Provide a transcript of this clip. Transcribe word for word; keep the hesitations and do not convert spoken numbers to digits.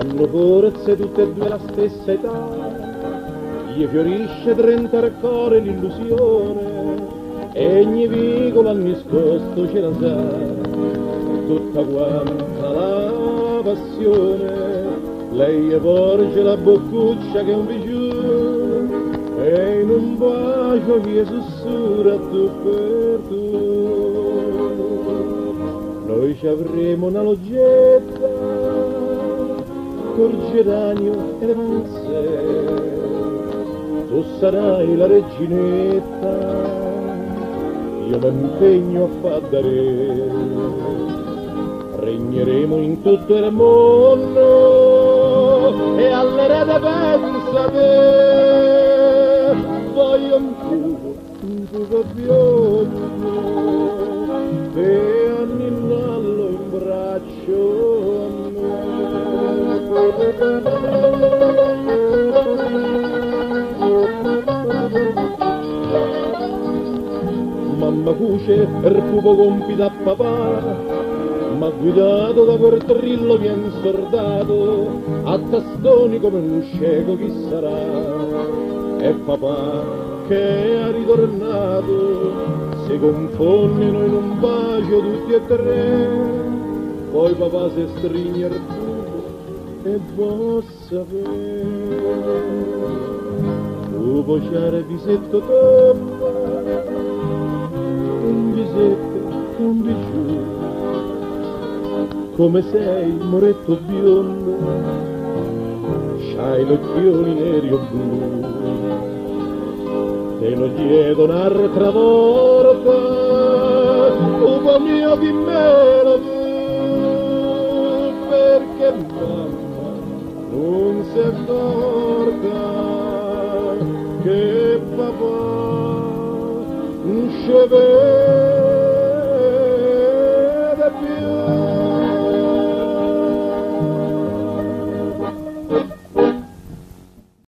hanno forse tutte e due la stessa età, gli fiorisce trenta al cuore l'illusione, e ogni vicolo al nascosto ce la sa, tutta quanta la passione, lei gli porge la boccuccia che è un bijou, e in un bacio che sussurra tu per tu. Noi ci avremo una loggetta col geranio e le panze, tu sarai la reginetta, io mi impegno a fare, regneremo in tutto il mondo e all'erede pensate, voglio un fuoco, un fuoco biondo e anninnallo in braccio a mamma cuce il pupo compito a papà, ma guidato da quel trillo vien sordato, a tastoni come un cieco chi sarà, e papà che è ritornato, si confondono in un bacio tutti e tre, poi papà si stringe il pupo e vuol sapere, pupo c'era bisetto tomba, un bisetto, un bijou, come sei, moretto biondo, c'hai gli occhioni neri o blu, te lo chiedo un'altra volta, uomo mio dimmelo tu, perché mamma non si accorga che papà non ci vede.